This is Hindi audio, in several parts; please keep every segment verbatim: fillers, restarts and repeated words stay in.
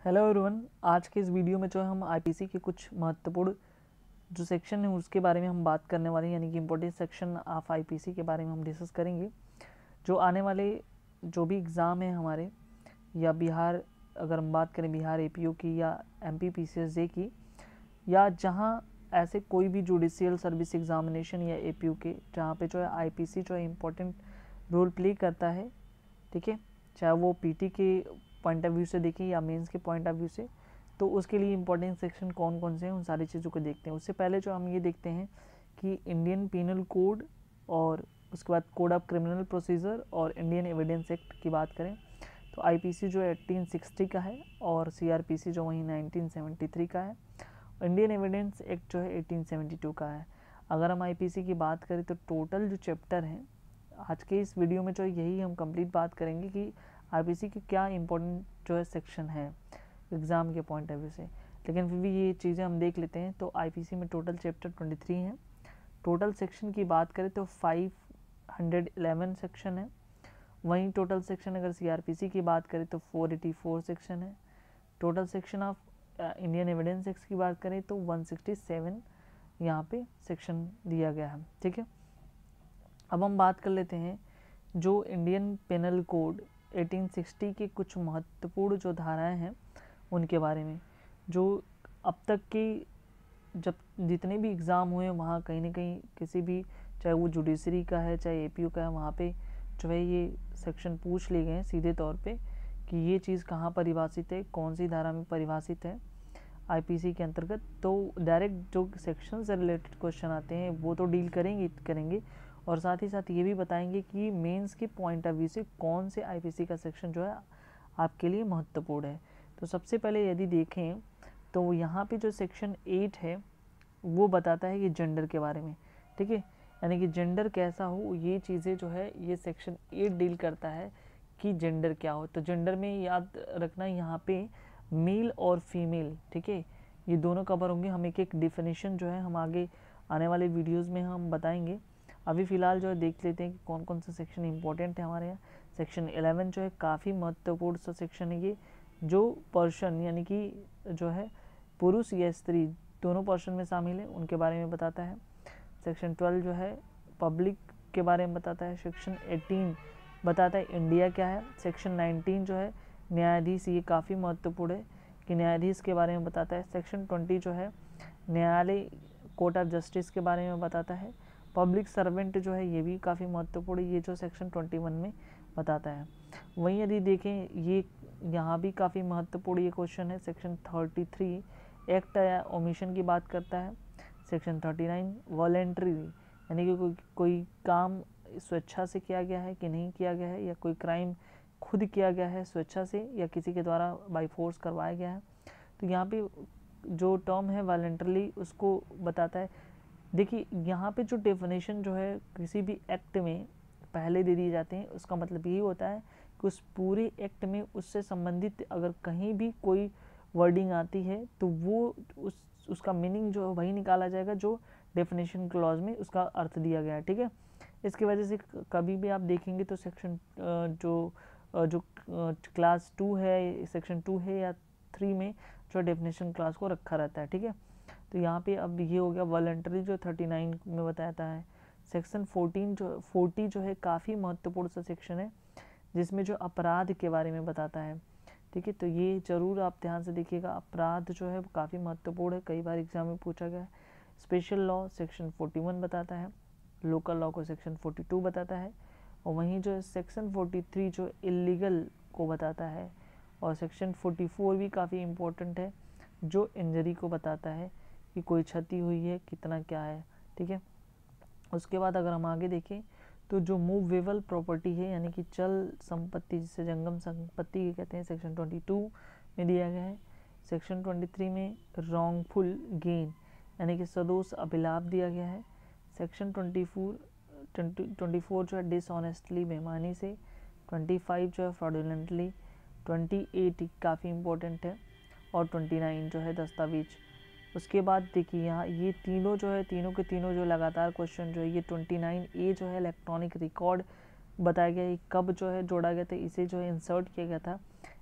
हेलो एवरीवन, आज के इस वीडियो में जो है हम आईपीसी के कुछ महत्वपूर्ण जो सेक्शन है उसके बारे में हम बात करने वाले हैं, यानी कि इम्पोर्टेंट सेक्शन ऑफ आईपीसी के बारे में हम डिस्कस करेंगे। जो आने वाले जो भी एग्ज़ाम है हमारे, या बिहार, अगर हम बात करें बिहार एपीओ की या एमपी पीसीएसजे की, या जहाँ ऐसे कोई भी जुडिशियल सर्विस एग्जामिनेशन या एपीओ के जहाँ पे जो है आईपीसी जो है इम्पोर्टेंट रोल प्ले करता है, ठीक है, चाहे वो पीटी के पॉइंट ऑफ व्यू से देखें या मेंस के पॉइंट ऑफ व्यू से, तो उसके लिए इंपॉर्टेंट सेक्शन कौन कौन से हैं उन सारी चीज़ों को देखते हैं। उससे पहले जो हम ये देखते हैं कि इंडियन पीनल कोड और उसके बाद कोड ऑफ क्रिमिनल प्रोसीजर और इंडियन एविडेंस एक्ट की बात करें तो आईपीसी जो है अठारह सौ साठ का है और सीआरपीसी जो वहीं उन्नीस सौ तिहत्तर का है। इंडियन एविडेंस एक्ट जो है अठारह सौ बहत्तर का है। अगर हम आईपीसी की बात करें तो टोटल जो चैप्टर हैं आज के इस वीडियो में जो यही हम कंप्लीट बात करेंगे कि आईपीसी के क्या इंपॉर्टेंट जो है सेक्शन है एग्ज़ाम के पॉइंट ऑफ व्यू से। लेकिन फिर भी ये चीज़ें हम देख लेते हैं। तो आईपीसी में टोटल चैप्टर तेईस हैं। टोटल सेक्शन की बात करें तो पाँच सौ ग्यारह सेक्शन है। वहीं टोटल सेक्शन अगर सीआरपीसी की बात करें तो चार सौ चौरासी सेक्शन है। Total section of Indian Evidence Act की बात करें तो एक सौ सरसठ यहाँ पे सेक्शन दिया गया है, ठीक है। अब हम बात कर लेते हैं जो इंडियन पेनल कोड अठारह सौ साठ के कुछ महत्वपूर्ण जो धाराएं हैं उनके बारे में। जो अब तक के जब जितने भी एग्ज़ाम हुए वहाँ कहीं ना कहीं किसी भी, चाहे वो जुडिशरी का है चाहे एपीओ का है, वहाँ पे जो है ये सेक्शन पूछ लिए गए हैं सीधे तौर पे कि ये चीज़ कहाँ परिभाषित है, कौन सी धारा में परिभाषित है आईपीसी के अंतर्गत। तो डायरेक्ट जो सेक्शन से रिलेटेड क्वेश्चन आते हैं वो तो डील करेंगे करेंगे और साथ ही साथ ये भी बताएंगे कि मेंस के पॉइंट ऑफ व्यू से कौन से आईपीसी का सेक्शन जो है आपके लिए महत्वपूर्ण है। तो सबसे पहले यदि देखें तो यहाँ पे जो सेक्शन एट है वो बताता है कि जेंडर के बारे में, ठीक है, यानी कि जेंडर कैसा हो, ये चीज़ें जो है ये सेक्शन एट डील करता है कि जेंडर क्या हो। तो जेंडर में याद रखना यहाँ पे मेल और फीमेल, ठीक है, ये दोनों कवर होंगे। हम एक एक डिफिनेशन जो है हम आगे आने वाले वीडियोज़ में हम बताएंगे। अभी फ़िलहाल जो है देख लेते हैं कि कौन कौन सा सेक्शन इंपॉर्टेंट है हमारे यहाँ। सेक्शन इलेवन जो है काफ़ी महत्वपूर्ण सा सेक्शन है ये, जो पर्सन यानी कि जो है पुरुष या स्त्री दोनों पर्सन में शामिल है उनके बारे में बताता है। सेक्शन ट्वेल्व जो है पब्लिक के बारे में बताता है। सेक्शन एटीन बताता है इंडिया क्या है। सेक्शन नाइनटीन जो है न्यायाधीश, ये काफ़ी महत्वपूर्ण है कि न्यायाधीश के बारे में बताता है। सेक्शन ट्वेंटी जो है न्यायालय, कोर्ट ऑफ जस्टिस के बारे में बताता है। पब्लिक सर्वेंट जो है ये भी काफ़ी महत्वपूर्ण है, ये जो सेक्शन ट्वेंटी वन में बताता है। वहीं यदि देखें ये यहाँ भी काफ़ी महत्वपूर्ण ये क्वेश्चन है। सेक्शन थर्टी थ्री एक्ट या ओमिशन की बात करता है। सेक्शन थर्टी नाइन वॉलेंट्री, यानी कि कोई कोई काम स्वेच्छा से किया गया है कि नहीं किया गया है, या कोई क्राइम खुद किया गया है स्वेच्छा से या किसी के द्वारा बाई फोर्स करवाया गया है। तो यहाँ पे जो टर्म है वॉलेंटरली उसको बताता है। देखिए यहाँ पे जो डेफिनेशन जो है किसी भी एक्ट में पहले दे दिए जाते हैं, उसका मतलब यही होता है कि उस पूरे एक्ट में उससे संबंधित अगर कहीं भी कोई वर्डिंग आती है तो वो उस उसका मीनिंग जो है वही निकाला जाएगा जो डेफिनेशन क्लॉज में उसका अर्थ दिया गया है, ठीक है। इसकी वजह से कभी भी आप देखेंगे तो सेक्शन जो जो क्लास टू है, सेक्शन टू है या थ्री में जो डेफिनेशन क्लास को रखा रहता है, ठीक है। तो यहाँ पे अब ये हो गया वॉलंटरी जो थर्टी नाइन में बताता है। सेक्शन फोर्टीन जो फोर्टी जो है काफ़ी महत्वपूर्ण सा सेक्शन है जिसमें जो अपराध के बारे में बताता है, ठीक है। तो ये ज़रूर आप ध्यान से देखिएगा, अपराध जो है वो काफ़ी महत्वपूर्ण है, कई बार एग्जाम में पूछा गया है। Special law section forty one बताता है, लोकल लॉ को सेक्शन फोर्टी टू बताता है, और वहीं जो सेक्शन फोर्टी थ्री जो इलीगल को बताता है, और सेक्शन फोर्टी फोर भी काफ़ी इम्पोर्टेंट है जो इंजरी को बताता है कि कोई क्षति हुई है कितना क्या है, ठीक है। उसके बाद अगर हम आगे देखें तो जो मूवेबल प्रॉपर्टी है यानी कि चल संपत्ति जिसे जंगम संपत्ति कहते हैं, सेक्शन ट्वेंटी टू में दिया गया है। सेक्शन ट्वेंटी थ्री में रॉन्गफुल गेन यानी कि सदोष अभिलाभ दिया गया है। Section twenty four twenty four जो है डिसऑनेस्टली बेईमानी से, ट्वेंटी फाइव जो है फ्रॉडुलेंटली, ट्वेंटी एट काफ़ी इम्पोर्टेंट है, और ट्वेंटी नाइन जो है दस्तावेज। उसके बाद देखिए यहाँ ये तीनों जो है तीनों के तीनों जो लगातार क्वेश्चन जो है ये ट्वेंटी नाइन ए जो है इलेक्ट्रॉनिक रिकॉर्ड बताया गया है कब जो है जोड़ा गया था, इसे जो है इंसर्ट किया गया था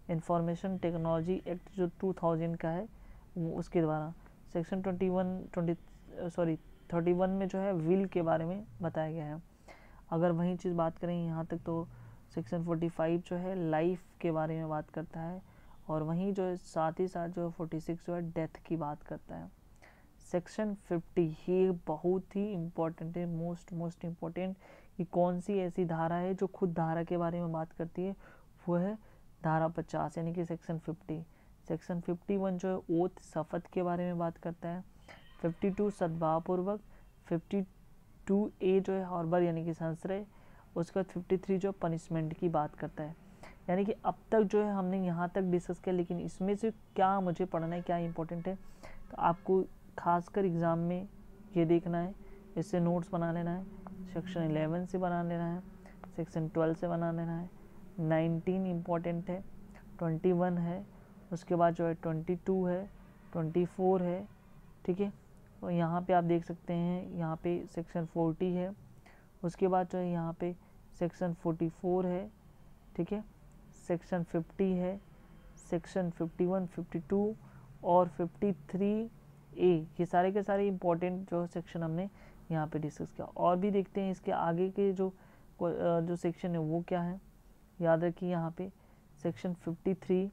इंफॉर्मेशन टेक्नोलॉजी एक्ट जो टू थाउजेंड का है वो उसके द्वारा। Section twenty one twenty sorry thirty one में जो है विल के बारे में बताया गया है। अगर वही चीज़ बात करें यहाँ तक तो सेक्शन फोर्टी फाइव जो है लाइफ के बारे में बात करता है, और वहीं जो है साथ ही साथ जो है फोर्टी सिक्स जो है डेथ की बात करता है। सेक्शन फिफ्टी ये बहुत ही इम्पोर्टेंट है, मोस्ट मोस्ट इम्पोर्टेंट, कि कौन सी ऐसी धारा है जो खुद धारा के बारे में बात करती है, वो है धारा पचास यानी कि section fifty. Section fifty one जो है ओथ शपथ के बारे में बात करता है। फिफ्टी टू सद्भावपूर्वक, फिफ्टी टू ए जो है हॉर्बर यानी कि संश्रय, उसके बाद फिफ्टी थ्री जो पनिशमेंट की बात करता है। यानी कि अब तक जो है हमने यहाँ तक डिस्कस किया, लेकिन इसमें से क्या मुझे पढ़ना है, क्या इंपॉर्टेंट है, तो आपको खासकर एग्ज़ाम में ये देखना है, इससे नोट्स बना लेना है। सेक्शन इलेवन से बना लेना है, सेक्शन ट्वेल्व से बना लेना है, नाइनटीन इम्पॉर्टेंट है, ट्वेंटी वन है, उसके बाद जो है ट्वेंटी टू है, ट्वेंटी फोर है, ठीक है। और यहाँ पे आप देख सकते हैं यहाँ पे सेक्शन फोर्टी है, उसके बाद जो है यहाँ पे सेक्शन फोर्टी फोर है, ठीक है, सेक्शन फिफ्टी है, section fifty one, fifty two और फिफ्टी थ्री ए, ये सारे के सारे इम्पोर्टेंट जो सेक्शन हमने यहाँ पे डिस्कस किया। और भी देखते हैं इसके आगे के जो जो सेक्शन है वो क्या है। याद रखिए यहाँ पे सेक्शन फिफ्टी थ्री,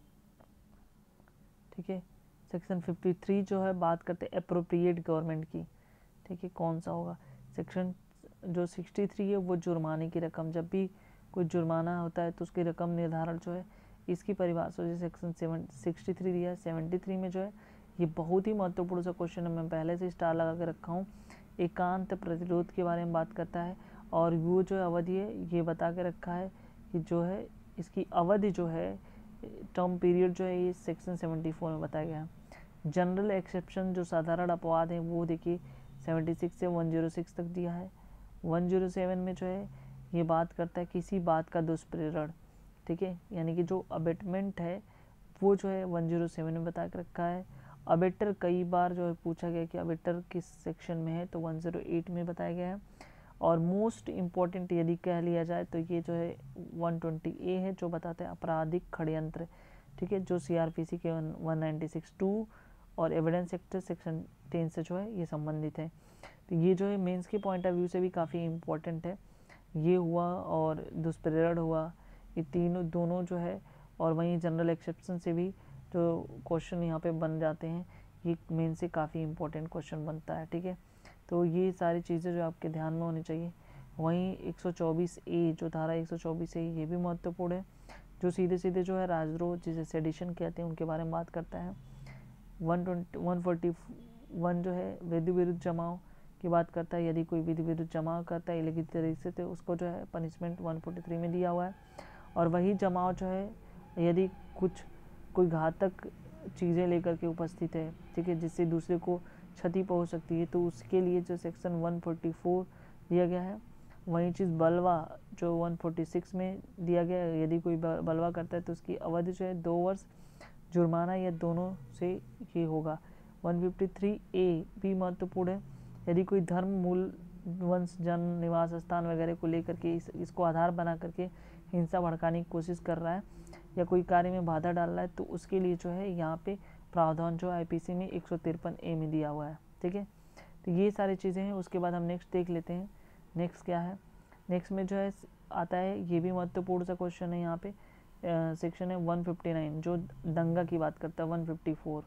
ठीक है, सेक्शन फिफ्टी थ्री जो है बात करते हैं अप्रोप्रिएट गवर्नमेंट की, ठीक है, कौन सा होगा। सेक्शन जो सिक्सटी थ्री है वो जुर्माने की रकम, जब भी कोई जुर्माना होता है तो उसकी रकम निर्धारण जो है इसकी परिभाषा जो सेक्शन सेवन सिक्सटी थ्री दिया है। सेवेंटी थ्री में जो है ये बहुत ही महत्वपूर्ण सा क्वेश्चन है, मैं पहले से स्टार लगा के रखा हूँ, एकांत प्रतिरोध के बारे में बात करता है, और वो जो अवधि है ये बता के रखा है कि जो है इसकी अवधि जो है टर्म पीरियड जो है ये सेक्शन सेवेंटी फोर में बताया गया है। जनरल एक्सेप्शन जो साधारण अपवाद है वो देखिए सेवेंटी सिक्स से वन जीरो सिक्स तक दिया है। वन जीरो सेवन में जो है ये बात करता है किसी बात का दुष्प्रेरण, ठीक है, यानी कि जो अबेटमेंट है वो जो है वन जीरो सेवन में बता के रखा है। अबेटर कई बार जो है पूछा गया कि अबेटर किस सेक्शन में है, तो वन जीरो एट में बताया गया है। और मोस्ट इम्पॉर्टेंट यदि कह लिया जाए तो ये जो है वन ट्वेंटी ए है जो बताते हैं आपराधिक षड्यंत्र, ठीक है, जो सीआरपीसी के वन नाइन्टी सिक्स टू और एविडेंस एक्ट सेक्शन टेन से जो है ये संबंधित है। तो ये जो है मेंस के पॉइंट ऑफ व्यू से भी काफ़ी इम्पोर्टेंट है। ये हुआ और दुष्प्रेरण हुआ, ये तीनों दोनों जो है, और वहीं जनरल एक्सेप्शन से भी जो क्वेश्चन यहाँ पे बन जाते हैं, ये मेन से काफ़ी इम्पोर्टेंट क्वेश्चन बनता है, ठीक है। तो ये सारी चीज़ें जो आपके ध्यान में होनी चाहिए। वहीं एक सौ चौबीस ए जो धारा एक सौ चौबीस ए ये भी महत्वपूर्ण है, जो सीधे सीधे जो है राजद्रोह जिसे सेडिशन कहते हैं उनके बारे में बात करता है। One twenty one forty one जो है विधि विरुद्ध जमाव की बात करता है, यदि कोई विधि विरुद्ध जमाव करता है इलीगल तरीके से तो उसको जो है पनिशमेंट वन फोर्टी थ्री में दिया हुआ है। और वही जमाव जो है यदि कुछ कोई घातक चीज़ें लेकर के उपस्थित है, ठीक है, जिससे दूसरे को क्षति पहुंच सकती है, तो उसके लिए जो सेक्शन वन फोर्टी फोर दिया गया है। वही चीज़ बलवा जो वन फोर्टी सिक्स में दिया गया है, यदि कोई बलवा करता है तो उसकी अवधि जो है दो वर्ष, जुर्माना या दोनों से ये होगा। वन फिफ्टी थ्री ए भी महत्वपूर्ण है, यदि कोई धर्म मूल वंश जन निवास स्थान वगैरह को लेकर के इस, इसको आधार बना करके हिंसा भड़काने की कोशिश कर रहा है या कोई कार्य में बाधा डाल रहा है, तो उसके लिए जो है यहाँ पे प्रावधान जो आईपीसी में एक सौ तिरपन ए में दिया हुआ है, ठीक है। तो ये सारी चीज़ें हैं। उसके बाद हम नेक्स्ट देख लेते हैं, नेक्स्ट क्या है। नेक्स्ट में जो है आता है, ये भी महत्वपूर्ण सा क्वेश्चन है, यहाँ पे सेक्शन है वन फिफ्टी नाइन जो दंगा की बात करता है, one fifty four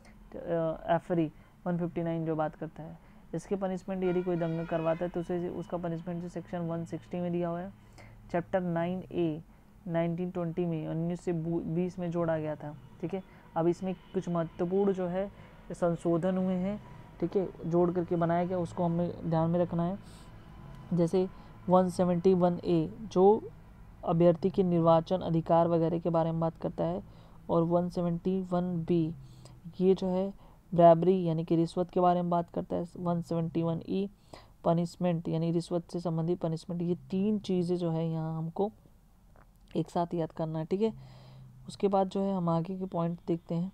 affray one fifty nine जो बात करता है इसके पनिशमेंट, यदि कोई दंगा करवाता है तो उसे उसका पनिशमेंट जो सेक्शन वन सिक्सटी में दिया हुआ है। Chapter nine A nineteen twenty में उन्नीस से बीस में जोड़ा गया था, ठीक है। अब इसमें कुछ महत्वपूर्ण जो है संशोधन हुए हैं, ठीक है, जोड़ करके बनाया गया, उसको हमें ध्यान में रखना है। जैसे वन सेवेंटी वन ए जो अभ्यर्थी के निर्वाचन अधिकार वगैरह के बारे में बात करता है, और वन सेवेंटी वन बी ये जो है ब्रैबरी यानी कि रिश्वत के बारे में बात करता है। One seventy one E punishment यानी रिश्वत से संबंधित पनिशमेंट। ये तीन चीज़ें जो है यहाँ हमको एक साथ याद करना है, ठीक है। उसके बाद जो है हम आगे के पॉइंट देखते हैं।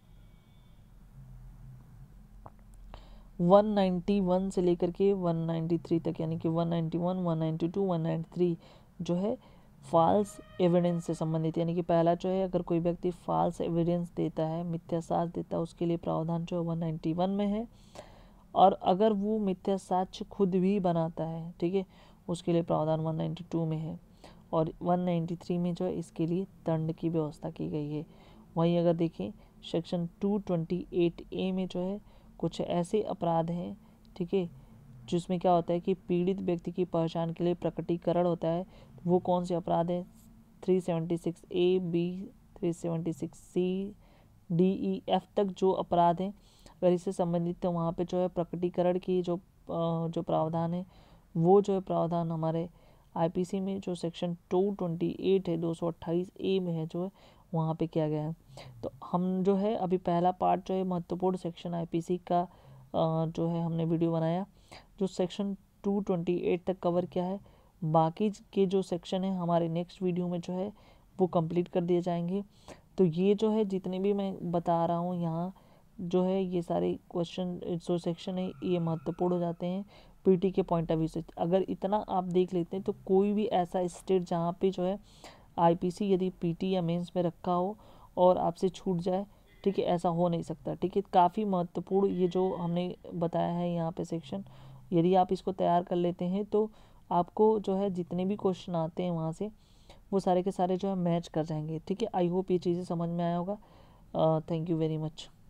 वन नाइन्टी वन से लेकर के वन नाइन्टी थ्री तक यानी कि one ninety one, one ninety two, one ninety three जो है फॉल्स एविडेंस से संबंधित, यानी कि पहला जो है अगर कोई व्यक्ति फॉल्स एविडेंस देता है, मिथ्या साक्ष्य देता है, उसके लिए प्रावधान जो है वन नाइन्टी वन में है। और अगर वो मिथ्या साक्ष्य खुद भी बनाता है, ठीक है, उसके लिए प्रावधान वन नाइन्टी टू में है। और वन नाइन्टी थ्री में जो है इसके लिए दंड की व्यवस्था की गई है। वहीं अगर देखें section two twenty eight A में जो है कुछ ऐसे अपराध हैं, ठीक है, जिसमें क्या होता है कि पीड़ित व्यक्ति की पहचान के लिए प्रकटीकरण होता है। वो कौन से अपराध हैं? Three seventy six A, B, three seventy six C, D, E, F तक जो अपराध हैं, अगर इससे संबंधित तो वहाँ पे जो है प्रकटीकरण की जो जो प्रावधान है, वो जो है प्रावधान हमारे आईपीसी में जो सेक्शन टू ट्वेंटी एट है, दो सौ अट्ठाईस ए में है, जो है वहाँ पे किया गया है। तो हम जो है अभी पहला पार्ट जो है महत्वपूर्ण सेक्शन आईपीसी का जो है हमने वीडियो बनाया, जो सेक्शन टू ट्वेंटी एट तक कवर किया है। बाकी के जो सेक्शन है हमारे नेक्स्ट वीडियो में जो है वो कंप्लीट कर दिए जाएंगे। तो ये जो है जितने भी मैं बता रहा हूँ यहाँ जो है ये सारे क्वेश्चन जो सेक्शन है ये महत्वपूर्ण हो जाते हैं पीटी के पॉइंट ऑफ व्यू से। अगर इतना आप देख लेते हैं तो कोई भी ऐसा स्टेट जहाँ पे जो है आईपीसी यदि पीटी या मेंस में रखा हो और आपसे छूट जाए, ठीक है, ऐसा हो नहीं सकता। ठीक है, काफ़ी महत्वपूर्ण ये जो हमने बताया है यहाँ पे सेक्शन, यदि आप इसको तैयार कर लेते हैं तो आपको जो है जितने भी क्वेश्चन आते हैं वहाँ से वो सारे के सारे जो है मैच कर जाएंगे। ठीक है, आई होप ये चीज़ें समझ में आया होगा। Thank you very much.